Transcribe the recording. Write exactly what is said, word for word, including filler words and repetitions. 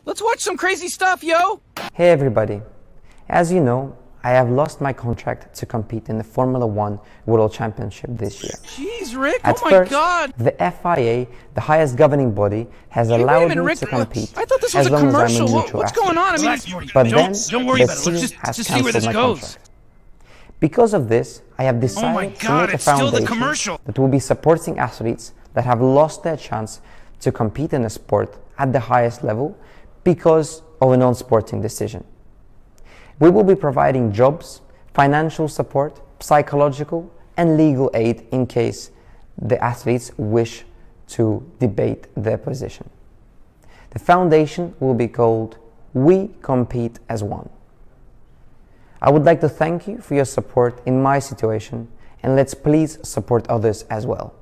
Let's watch some crazy stuff, yo! Hey everybody. As you know, I have lost my contract to compete in the Formula One World Championship this year. Jeez, Rick, At oh my first, god! the F I A, the highest governing body, has Hey, wait a allowed minute, me Rick, to compete I thought this was as a long as I'm a commercial. What- neutral What's athlete. going on? I mean, Relax, Morty. But don't, then, don't worry the about it. Let's team just, has just see where cancelled this my goes. contract. Because of this, I have decided Oh my to God, make a it's still the foundation commercial. that will be supporting athletes that have lost their chance to compete in a sport at the highest level because of a non-sporting decision. We will be providing jobs, financial support, psychological and legal aid in case the athletes wish to debate their position. The foundation will be called We Compete as One. I would like to thank you for your support in my situation, and let's please support others as well.